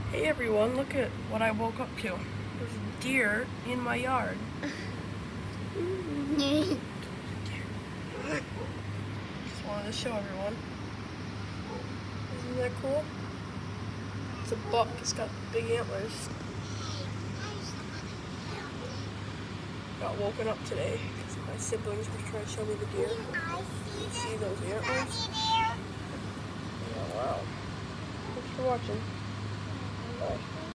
Hey everyone, look at what I woke up to. There's a deer in my yard. Just wanted to show everyone. Isn't that cool? It's a buck, it's got big antlers. Got woken up today because my siblings were trying to show me the deer. You see those antlers? Oh wow. Thanks for watching. Bye.